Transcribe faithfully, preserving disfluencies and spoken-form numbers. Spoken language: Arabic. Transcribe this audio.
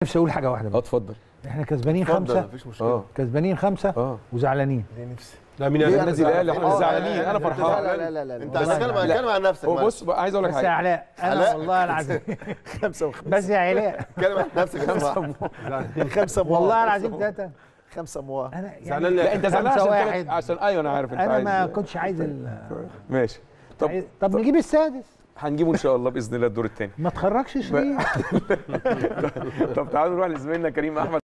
نفسي اقول حاجه واحده اه بس. اتفضل. احنا كسبانين اتفضل خمسه، مفيش مشكله. اه كسبانين خمسه اه وزعلانين. ليه نفسي؟ لا مين ليه قال؟ النادي الاهلي احنا آه، زعلانين، انا لا فرحان. لا لا لا لا انت والله هتتكلم لا. هتكلم عن نفسك. هو بص بقى، عايز اقول لك بس يا حاجه. علاء انا علاء. والله العظيم خمسة وخمسة بس يا علاء اتكلم عن نفسك يا جماعه. خمسة موا والله العظيم ثلاثه. خمسة موا انا يعني زعلان لا انت زعلان خمسة عشان واحد. تلات- عشان ايوه انا عارف انت انا عايز. ما كنتش عايز ال... ماشي. طب عايز- طب نجيب السادس، هنجيبه ان شاء الله باذن الله الدور الثاني. ما تخرجش شريف. طب تعالوا نروح لزميلنا كريم احمد.